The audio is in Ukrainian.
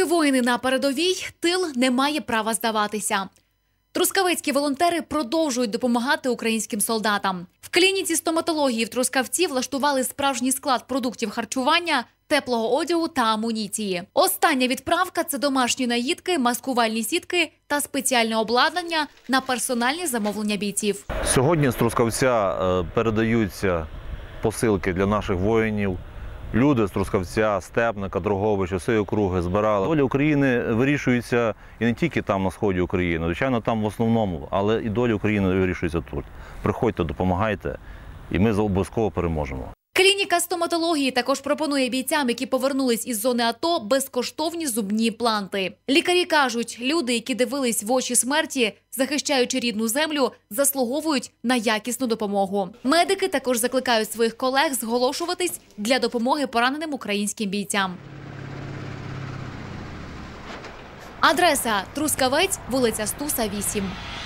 воїни на передовій, тил не має права здаватися. Трускавецькі волонтери продовжують допомагати українським солдатам. В клініці стоматології в Трускавці влаштували справжній склад продуктів харчування, теплого одягу та амуніції. Остання відправка – це домашні наїдки, маскувальні сітки та спеціальне обладнання на персональні замовлення бійців. Сьогодні з Трускавця передаються посилки для наших воїнів. Люди з Трускавця, Степника, Дрогобича, всієї округи збирали. Доля України вирішується і не тільки там на сході України, звичайно, там в основному, але і доля України вирішується тут. Приходьте, допомагайте, і ми обов'язково переможемо. Клініка стоматології також пропонує бійцям, які повернулись із зони АТО, безкоштовні зубні імпланти. Лікарі кажуть, люди, які дивились в очі смерті, захищаючи рідну землю, заслуговують на якісну допомогу. Медики також закликають своїх колег зголошуватись для допомоги пораненим українським бійцям. Адреса – Трускавець, вулиця Стуса, 8.